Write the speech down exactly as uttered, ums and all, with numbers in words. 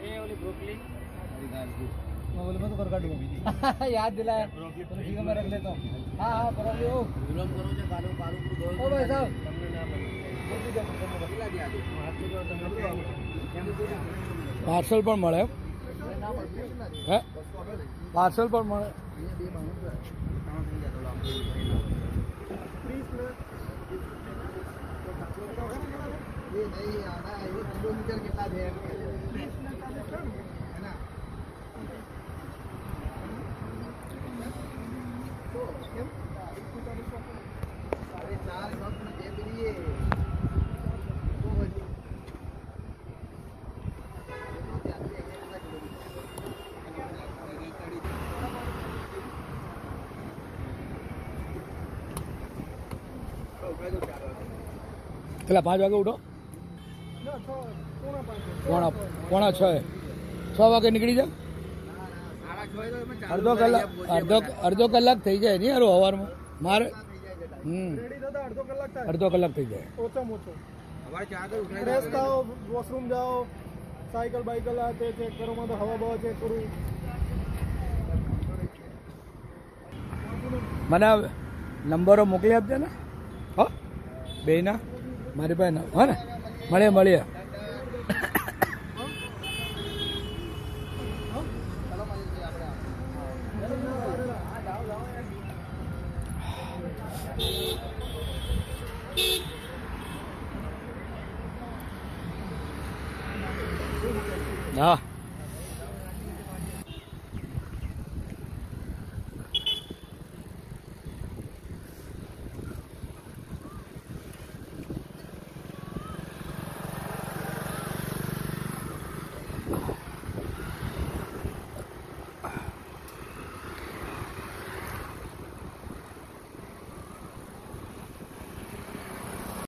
मैं बोले मैं तो कर काटूंगा याद दिलाया तो ठीक है मैं रख लेता हूँ। हाँ हाँ ब्रोकली हो ओ भाई साहब पार्सल पर મળે હે પાર્સલ પર મળે ये नहीं आना है ये किलोमीटर कितना है ना तो साढ़े चार कप में दे दिए પેલા પાંચ વાગે ઉઠો પોણા પોણા છ છ વાગે નીકળી જાવ અડધો કલાક અડધો અડધો કલાક થઈ જાય નહીં યાર સવારમાં મારે હમ અડધો કલાક થઈ જાય ઓછામાં ઓછો ફ્રેશ થાઓ વોશરૂમ જાઓ સાયકલ બાઇકલ આ તે ચેક કરો માં તો હવા બવા ચેક કરું મને નંબરો મોકલી આપજો ને હો બેયના મારી પાસે હા ને મળીએ મળીએ હા